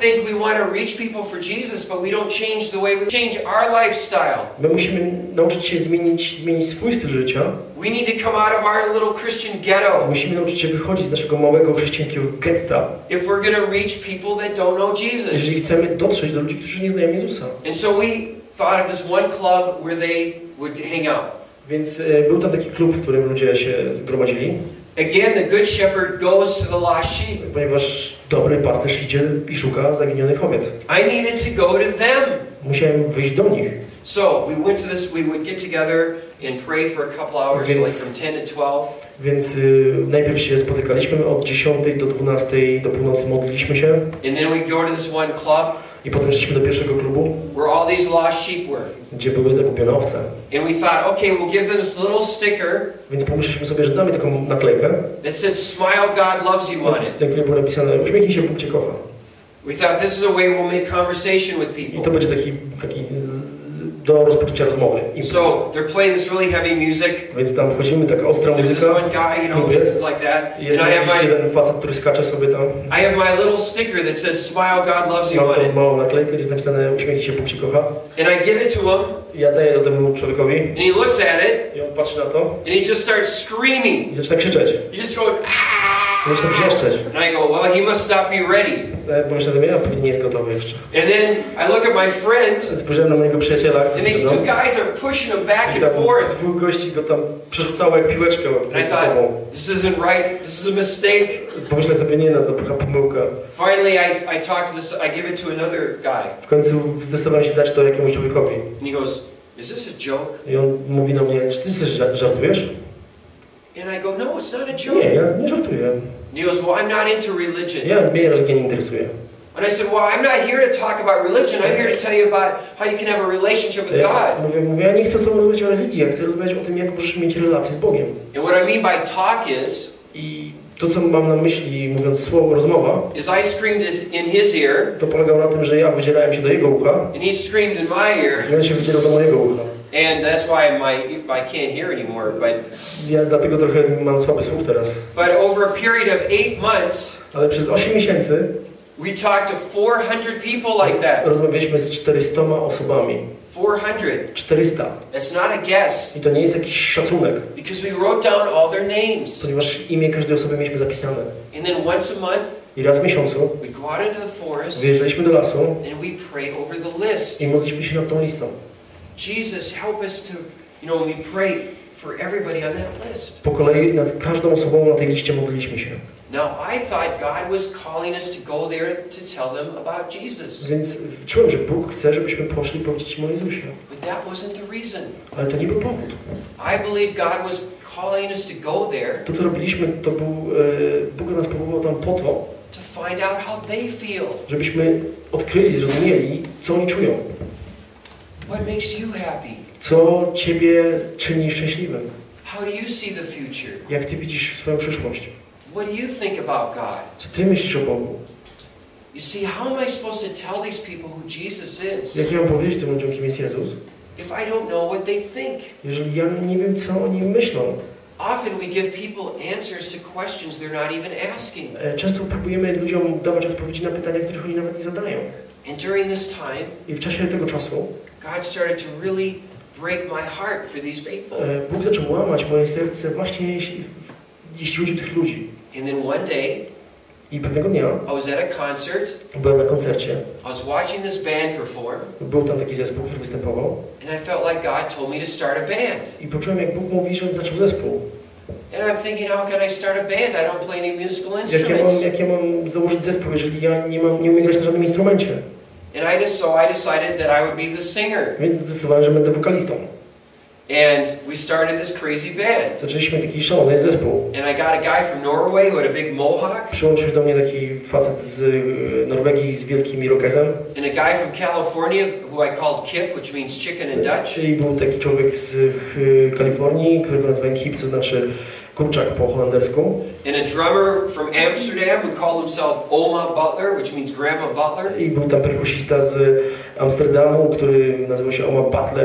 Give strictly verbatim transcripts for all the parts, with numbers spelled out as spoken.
think we want to reach people for Jesus, but we don't change the way we change our lifestyle. My musimy nauczyć się zmienić, zmienić swój styl życia. We need to come out of our little Christian ghetto. Musimy nauczyć się wychodzić z naszego małego chrześcijańskiego getta. If we're going to reach people that don't know Jesus. Jeżeli chcemy dotrzeć do ludzi, którzy nie znają Jezusa. And so we thought of this one club where they would hang out. Więc e, był tam taki klub, w którym ludzie się zgromadzili. Again, the good shepherd goes to the lost sheep. Ponieważ dobry pasterz idzie i szuka zaginionych owiec. I needed to go to them. Musiałem wyjść do nich. So we went to this. We would get together and pray for a couple hours, Więc, like from ten to twelve. Więc y, najpierw się spotykaliśmy od dziesiątej do dwunastej do północy, modliliśmy się. And then we go to this one club. I potem szliśmy do pierwszego klubu, where all these lost sheep were. Gdzie były zagubione owce. And we thought, okay, we'll give them this little sticker. Więc pomyśleliśmy sobie, że damy taką naklejkę. That said, "Smile, God loves you" on it. Na której było napisane: uśmiechnij się, Bóg cię kocha. We thought this is a way we'll make conversation with people. I to będzie taki, taki do rozpoczęcia rozmowy. So they're playing this really heavy music. Więc tam wchodzimy, taka ostra muzyka. muzyka. There's this one guy, you know, like that. Jest and I have my jeden facet, który skacze sobie tam. I have my little sticker that says "Smile, God loves you" on it. Mam małą naklejkę, gdzie jest napisane: uśmiechnij się, Bóg cię kocha. And I give it to him. Ja daję to temu człowiekowi. And he looks at it. I on patrzy na to. And he just starts screaming. I zaczyna krzyczeć. He just goes ah. Zaczyna wrzeszczeć. And I go, well, he must not be ready. Pomyślę sobie, ja pewnie nie jest gotowy jeszcze. And then I look at my friend. Spojrzałem na mojego przyjaciela. And these two guys are pushing him back and forth. Dwóch gości go tam przerzucało jak piłeczkę między sobą. This isn't right. This is a mistake. Pomyślę sobie, nie, no to chyba pomyłka. Finally, I I talk to this. I give it to another guy. W końcu zdecydowałem się dać to jakiemuś człowiekowi. And he goes, "Is this a joke?" I on mówi do mnie: czy ty coś żartujesz? And I go, "No, it's not a joke." Nie, ja nie żartuję. And he goes, "Well, I'm not into religion." Ja mnie religia nie interesuje. And I said, "Well, I'm not here to talk about religion. I'm here to tell you about how you can have a relationship with God." Mówię, mówię, ja nie chcę z tobą rozmawiać o religii, ja chcę rozmawiać o tym, jak możesz mieć relację z Bogiem. And what I mean by talk is, i to, co mam na myśli, mówiąc słowo rozmowa, is I screamed in his ear. To polegało na tym, że ja wydzierałem się do jego ucha. And he screamed in my ear. I on się wydzierał do mojego ucha. And that's why my I can't hear anymore. But ja dlatego trochę mam słaby słuch teraz. But over a period of eight months, ale przez osiem miesięcy, we talked to four hundred people like that. Rozmawialiśmy z czterystoma osobami. four hundred. czterysta. It's not a guess. I to nie jest jakiś szacunek. Because we wrote down all their names. Ponieważ imię każdej osoby mieliśmy zapisane. And then once a month, i raz w miesiącu, we go out into the forest. Wyjeżdżaliśmy do lasu. And we pray over the list. I modliliśmy się nad tą listą. Jesus, help us to, you know, we pray for everybody on that list. Po kolei nad każdą osobą na tej liście modliliśmy się. Now I thought God was calling us to go there to tell them about Jesus. Więc czułem, że Bóg chce, żebyśmy poszli powiedzieć im o Jezusie. But that wasn't the reason. Ale to nie był powód. I believe God was calling us to go there. To, co robiliśmy, to był e, Bóg nas powołał tam po to, to find out how they feel. Żebyśmy odkryli, zrozumieli, co oni czują. What makes you happy? Co ciebie czyni szczęśliwym? How do you see the future? Jak ty widzisz swoją przyszłość? What do you think about God? Co ty myślisz o Bogu? You see, how am I supposed to tell these people who Jesus is? Jak ja mam powiedzieć tym ludziom, kim jest Jezus? If I don't know what they think. Jeżeli ja nie wiem, co oni myślą. Often we give people answers to questions they're not even asking. Często próbujemy ludziom dawać odpowiedzi na pytania, których oni nawet nie zadają. And during this time, i w czasie tego czasu, God started to really break my heart for these people. Bóg zaczął łamać moje serce właśnie jeśli, jeśli chodzi o tych ludzi. And then one day, i pewnego dnia, I was at a concert. Byłem na koncercie. I was watching this band perform. Był tam taki zespół, który występował. And I felt like God told me to start a band. I poczułem, jak Bóg mówi, że zaczął zespół. And I'm thinking, how can I start a band? I don't play any musical Jak ja instruments. mam, jak ja mam założyć zespół, jeżeli ja nie mam, nie umiem grać na żadnym instrumencie? And I just so I decided that I would be the singer. Więc zdecydowałem, że będę wokalistą. And we started this crazy band. Zaczęliśmy taki szalony zespół. And I got a guy from Norway who had a big mohawk. Przyłączył się do mnie taki facet z Norwegii z wielkim irokezem. And a guy from California who I called Kip, which means chicken in Dutch. I był taki człowiek z Kalifornii, którego nazwałem Kip, co znaczy kurczak po holendersku. And a drummer from Amsterdam who called himself Oma Butler, which means Grandma Butler. I był tam perkusista z Amsterdamu, który nazywał się Oma Butler,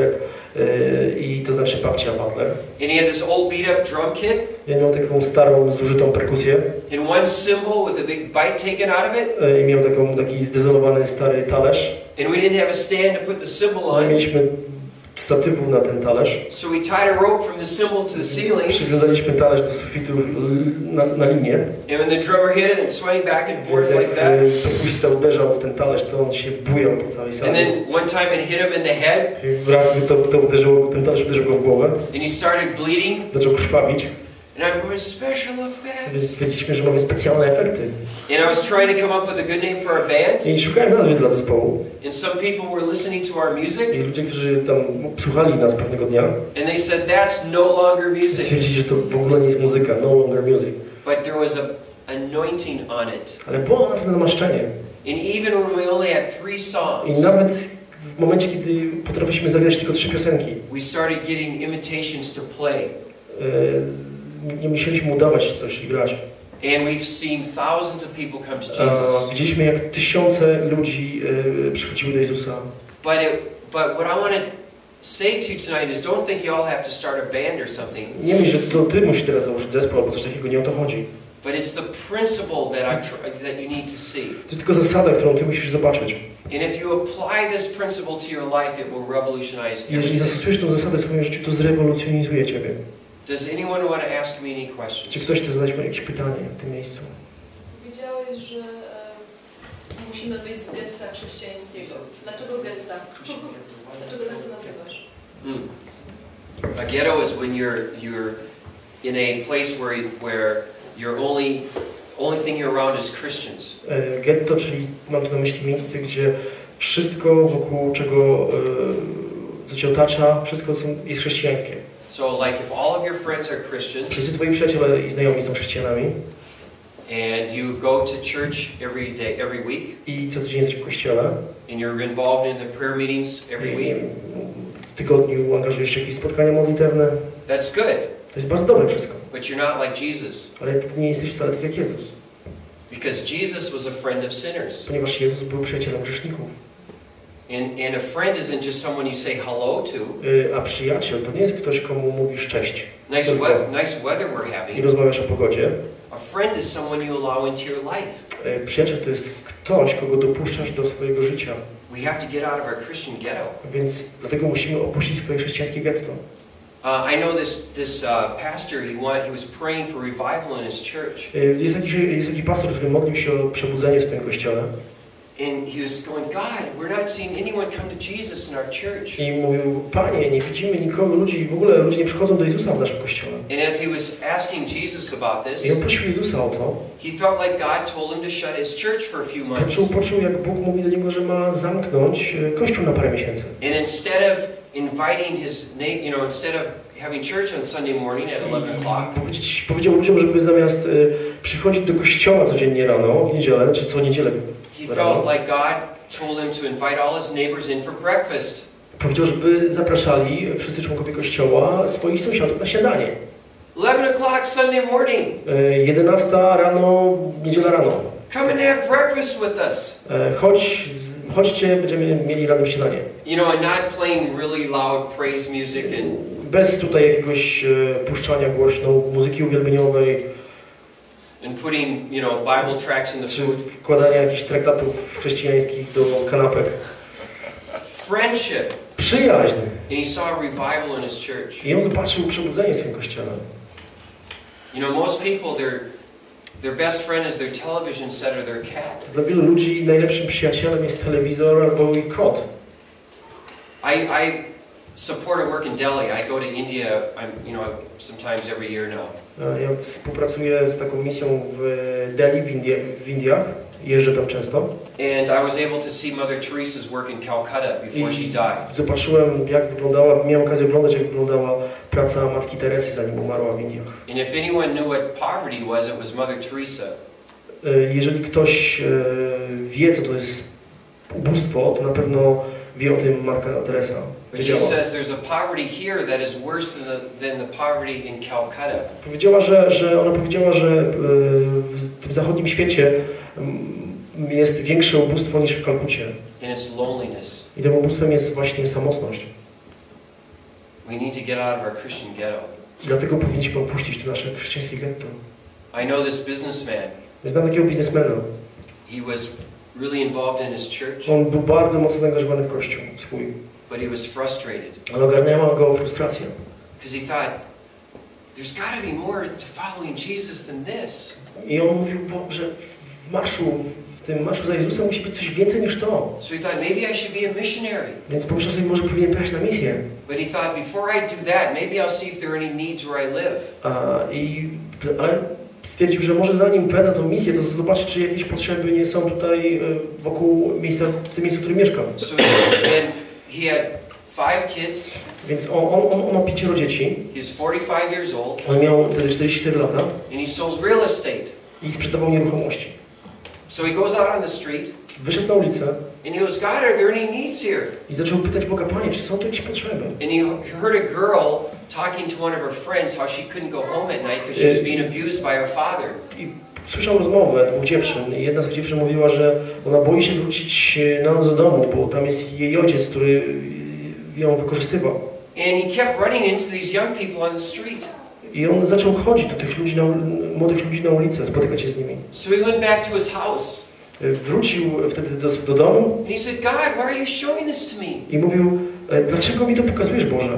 i to znaczy babcia Butler. And he had this old beat up drum kit. Ja miał taką starą, zużytą perkusję. And one cymbal with a big bite taken out of it. I miał taką, taki zdezolowany stary talerz. And we didn't have a stand to put the cymbal on. Mieliśmy statywu na ten talerz. So we tied a rope from the cymbal to the ceiling. Przywiązaliśmy talerz do sufitu na, na linię. And when the drummer hit it and swayed back and forth Więc like that. jak perkusista uderzał w ten talerz, to on się bujał po całej sali. And then one time it hit him in the head. I raz to, to uderzyło, ten talerz uderzył go w głowę. And he started bleeding. Zaczął krwawić. And I'm going special Więc effects. stwierdziliśmy, że mamy specjalne efekty. And I was trying to come up with a good name for our band. I szukałem nazwy dla zespołu. And some people were listening to our music. I ludzie, którzy tam słuchali nas pewnego dnia, And they said that's no longer music. stwierdzili, że to w ogóle nie jest muzyka, no longer music. But there was a anointing on it. Ale było na to namaszczenie. And even when we only had three I songs, nawet w momencie, kiedy potrafiliśmy zagrać tylko trzy piosenki, we started getting invitations to play. e, nie musieliśmy udawać coś i grać. And we've seen thousands of people come to A, Jesus. widzieliśmy, jak tysiące ludzi e, przychodziły do Jezusa. But it, but what I want to say to you tonight is don't think you all have to start a band or something. Nie myśl, że to ty musisz teraz założyć zespół albo coś takiego, nie o to chodzi. But it's the principle that I'm tr- that you need to see. To jest tylko zasada, którą ty musisz zobaczyć. And if you apply this principle to your life, it will revolutionize Jeżeli everything. zastosujesz tę zasadę w swoim życiu, to zrewolucjonizuje ciebie. Does anyone want to ask me any Czy questions? ktoś chce zadać mi jakieś pytanie w tym miejscu? Powiedziałeś, że e, musimy wyjść z getta chrześcijańskiego. Dlaczego getta? Dlaczego tak się nazywasz? Hmm. A ghetto is when you're you're in a place where where you're only only thing you're around is Christians. E, Getto, czyli mam tu na myśli miejsce, gdzie wszystko wokół czego, e, co cię otacza, wszystko są, jest chrześcijańskie. So like if all of your friends are Christians Wszyscy twoi przyjaciele i znajomi są chrześcijanami and you go to church every day, every week, i co tydzień jesteś w kościele and you're involved in the prayer meetings every i week, w tygodniu angażujesz się w jakieś spotkania modlitewne, that's good. to jest bardzo dobre wszystko. But you're not like Jesus. Ale ty nie jesteś wcale tak jak Jezus, Because Jesus was a friend of sinners. ponieważ Jezus był przyjacielem grzeszników. And, and a friend isn't just someone you say hello to. Y, A przyjaciel to nie jest ktoś, komu mówisz cześć Nice, Tylko. we- nice weather we're i having. rozmawiasz o pogodzie. A friend is someone you allow into your life. Y, Przyjaciel to jest ktoś, kogo dopuszczasz do swojego życia. We have to get out of our Christian ghetto. Więc dlatego musimy opuścić swoje chrześcijańskie getto. Uh, I know this this uh, pastor. He wanted, he was praying for revival in his church, Y, Jest jakiś, jest taki pastor, który modlił się o przebudzenie w swoim kościele and he was going, God, we're not seeing anyone come to Jesus in our church. i mówił, Panie, nie widzimy nikogo, ludzi, w ogóle ludzie nie przychodzą do Jezusa w naszym kościele. And as he was asking Jesus about this, I on prosił Jezusa o to. he felt like God told him to shut his church for a few months. Poczuł, poczuł, jak Bóg mówi do niego, że ma zamknąć y, kościół na parę miesięcy. And instead of inviting his, na- you know, instead of having church on Sunday morning at eleven o'clock, I powiedzieć, powiedział ludziom, żeby zamiast y, przychodzić do kościoła codziennie rano, w niedzielę, czy co niedzielę he rano, felt like God told him to invite all his neighbors in for breakfast. powiedział, żeby zapraszali wszyscy członkowie kościoła swoich sąsiadów na śniadanie. eleven o'clock Sunday morning. Y, jedenasta rano, niedziela rano. Come and have breakfast with us. Y, chodź, chodźcie, będziemy mieli razem śniadanie. You know, and not playing really loud praise music and Bez tutaj jakiegoś y, puszczania głośno muzyki uwielbieniowej, and putting, you know, Bible tracts in the czy food. wkładania jakichś traktatów chrześcijańskich do kanapek. Friendship. Przyjaźń. And he saw a revival in his church. I on zobaczył przebudzenie w swoim kościele. You know, most people, their their best friend is their television set or their cat. Dla wielu ludzi najlepszym przyjacielem jest telewizor albo ich kot. I, I support a work in Delhi. I go to India, I'm, you know, sometimes every year now. Ja współpracuję z taką misją w Delhi w, Indie, w Indiach. Jeżdżę tam często. And I was able to see Mother Teresa's work in Calcutta before she died. Zobaczyłem, jak wyglądała, miałem okazję oglądać, jak wyglądała praca Matki Teresy, zanim umarła w Indiach. And if anyone knew what poverty was, it was Mother Teresa. Jeżeli ktoś wie, co to jest ubóstwo, to na pewno wie o tym Matka Teresa. But she says there's a poverty here that is worse than the, than the poverty in Calcutta. Powiedziała, że, że ona powiedziała, że w tym zachodnim świecie jest większe ubóstwo niż w Kalkucie. And it's loneliness. I tym ubóstwem jest właśnie samotność. We need to get out of our Christian ghetto. I dlatego powinniśmy opuścić to nasze chrześcijańskie getto. I know this businessman. Ja znam takiego biznesmena. He was really involved in his church, On był bardzo mocno zaangażowany w Kościół swój. but he was frustrated Ale ogarniała go frustracja. because he thought, there's got to be more to following Jesus than this. I on mówił, bo, że w marszu, w tym marszu za Jezusem musi być coś więcej niż to. So he thought, maybe I should be a missionary. Więc pomyślał sobie, może powinien pojechać na misję. But he thought, before I do that, maybe I'll see if there are any needs where I live. A, i, ale stwierdził, że może zanim pojadę na tą misję, to zobaczy, czy jakieś potrzeby nie są tutaj e, wokół miejsca, w tym miejscu, w którym mieszkam. So then he had five kids. Więc on, on, on, on ma pięcioro dzieci. He was forty-five years old, On miał wtedy czterdzieści cztery lata and he sold real estate. i sprzedawał nieruchomości. So he goes out on the street, Wyszedł na ulicę and he goes, God, are there any needs here? i zaczął pytać Boga, Panie, czy są tu jakieś potrzeby? And he heard a girl talking to one of her friends how she couldn't go home at night because she was being abused by her father. I słyszał rozmowę dwóch dziewczyn. I jedna z tych dziewczyn mówiła, że ona boi się wrócić na noc do domu, bo tam jest jej ojciec, który ją wykorzystywał. And he kept running into these young people on the street. I on zaczął chodzić do tych ludzi, na, młodych ludzi na ulicę, spotykać się z nimi. So he went back to his house. Wrócił wtedy do, do domu And he said, God, why are you showing this to me? i mówił, dlaczego mi to pokazujesz, Boże?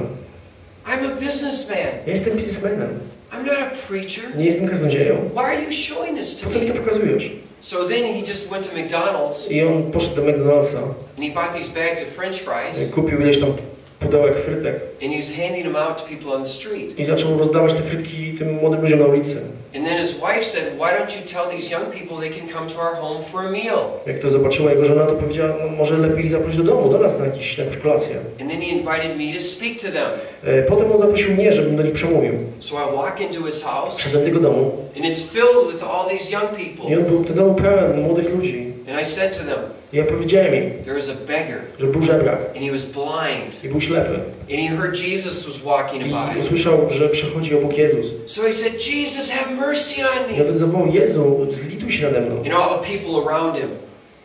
I'm a businessman. Ja jestem biznesmenem, I'm not a preacher. nie jestem kaznodzieją. Why are you showing this to Po co mi to me? pokazujesz? So then he just went to McDonald's I on poszedł do McDonald'sa, and he bought these bags of French fries kupił ileś tam pudełek frytek and he was handing them out to people on the street. i zaczął rozdawać te frytki tym młodym ludziom na ulicy. And then his wife said, why don't you tell these young people they can come to our home for a meal? Jak to zobaczyła jego żona, to powiedziała, no może lepiej ich zaprosić do domu, do nas na, jakiś, na jakąś kolację. And then he invited me to speak to them. E, Potem on zaprosił mnie, żebym do nich przemówił. So I walk into his house Wszedłem do jego domu and it's filled with all these young i people. on był ten dom pełen młodych ludzi. And I said to them, I ja powiedziałem im, there was a beggar że był żebrak and he was blind i był ślepy. and he heard Jesus was walking I by. usłyszał, że przechodzi obok Jezus. So he said, Jesus, have mercy on I me. on zawołał, Jezu, zlituj się nade mną. And all the people around him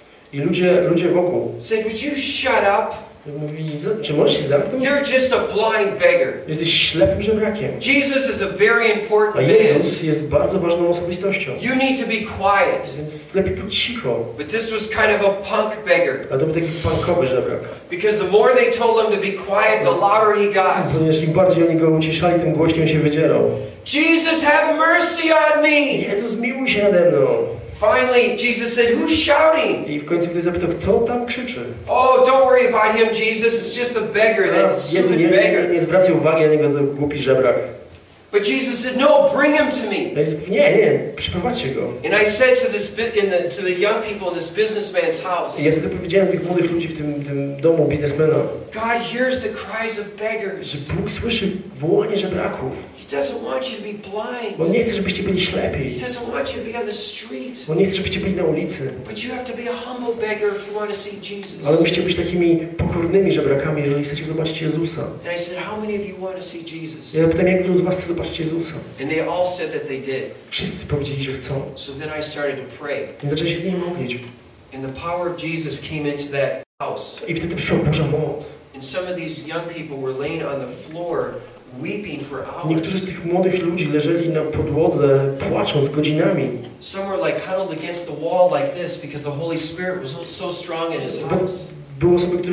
I ludzie, ludzie wokół said, would you shut up? mówi, czy możesz się zamknąć? You're just a blind beggar. Jesteś ślepym żebrakiem. Jesus is a very A important man. Jezus jest bardzo ważną osobistością. You need to be quiet. Więc lepiej być cicho. But this was kind of a punk beggar. A to był taki punkowy żebrak. Because the more they told him to be quiet, the louder he got. Ponieważ im bardziej oni go ucieszali, tym głośniej się wydzierał. Jesus, have mercy on me. Jezus, miłuj się nade mną. Finally, Jesus said, who's shouting? I w końcu ktoś zapytał, kto tam krzyczy? Oh, don't worry about him, Jesus. It's just a beggar, that Jezu, nie, stupid nie, beggar. nie zwracaj uwagi na niego, to głupi żebrak. But Jesus said, no, bring him to me. No jest, nie, nie, przyprowadźcie go. And I said to this bi- in the to the young people in this businessman's house, I ja wtedy powiedziałem tych młodych ludzi w tym, tym domu biznesmena, God hears the cries of że beggars. Bóg słyszy wołanie żebraków. He doesn't want you to be Bo On blind. nie chce, żebyście byli ślepi. He doesn't want you to be on the street. Bo On nie chce, żebyście byli na ulicy. But you have to be a humble beggar if you want to see Ale Jesus. musicie być takimi pokornymi żebrakami, jeżeli chcecie zobaczyć Jezusa. And I said, how many of you want to see Jesus? Ja pytam, jak wielu z was chce zobaczyć Jezusa? And they all said that they did. Wszyscy powiedzieli, że chcą. So then I started to pray. Więc zaczęli się z nimi modlić. And the power of Jesus came into that house. I wtedy przyszła Boża moc. And some of these young people were laying on the floor weeping for Niektórzy z hours. tych młodych ludzi leżeli na podłodze, płacząc godzinami. Some were like huddled against the wall like this because the Holy Spirit was so- so strong in his house. Były osoby, które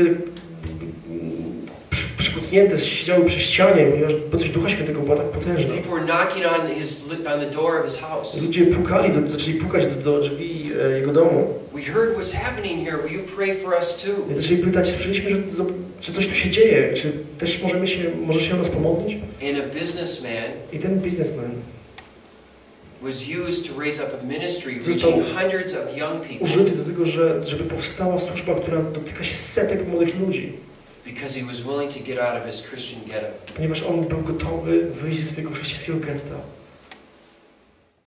przy- przykucnięte siedziały przy ścianie, ponieważ obecność Ducha Świętego była tak potężna. People were knocking on his on the door of his house. Ludzie pukali, do, zaczęli pukać do, do drzwi e, jego domu. We heard what's happening here. Will you pray for us too? I zaczęli pytać, słyszeliśmy, że, że coś tu się dzieje, czy też możemy się, może się o nas pomodlić? And a businessman I ten biznesmen was used to raise up a ministry Został reaching hundreds of young people użyty do tego, że, żeby powstała służba, która dotyka się setek młodych ludzi. because he was willing to get out of his Christian ghetto. Ponieważ on był gotowy wyjść ze swojego chrześcijańskiego getta.